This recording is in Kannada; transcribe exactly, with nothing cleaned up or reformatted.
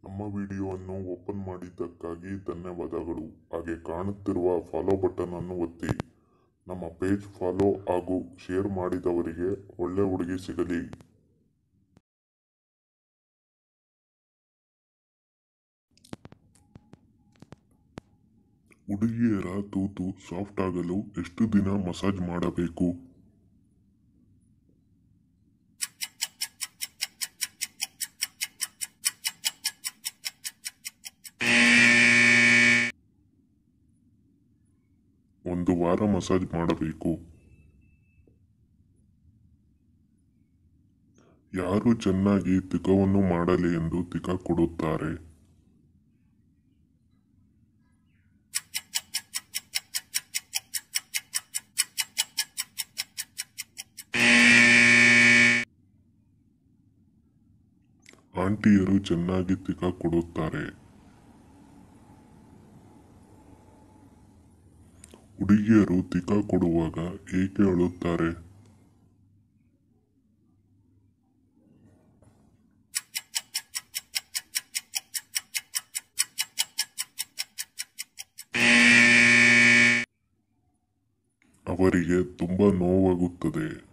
ನಮ್ಮ ವಿಡಿಯೋವನ್ನು ಓಪನ್ ಮಾಡಿದ್ದಕ್ಕಾಗಿ ಧನ್ಯವಾದಗಳು. ಹಾಗೆ ಕಾಣುತ್ತಿರುವ ಫಾಲೋ ಬಟನ್ ಅನ್ನು ಒತ್ತಿ. ನಮ್ಮ ಪೇಜ್ ಫಾಲೋ ಹಾಗೂ ಶೇರ್ ಮಾಡಿದವರಿಗೆ ಒಳ್ಳೆ ಹುಡುಗಿ ಸಿಗಲಿ. ಹುಡುಗಿಯರ ತೂತು ಸಾಫ್ಟ್ ಆಗಲು ಎಷ್ಟು ದಿನ ಮಸಾಜ್ ಮಾಡಬೇಕು? ಒಂದು ವಾರ ಮಸಾಜ್ ಮಾಡಬೇಕು. ಯಾರು ಚೆನ್ನಾಗಿ ತಿಕವನ್ನು ಮಾಡಲಿ ಎಂದು ತಿಕ ಕೊಡುತ್ತಾರೆ? ಆಂಟಿಯರು ಚೆನ್ನಾಗಿ ತಿಕ ಕೊಡುತ್ತಾರೆ. ಹುಡುಗಿಯರು ತಿಕ ಕೊಡುವಾಗ ಏಕೆ ಅಳುತ್ತಾರೆ? ಅವರಿಗೆ ತುಂಬಾ ನೋವಾಗುತ್ತದೆ.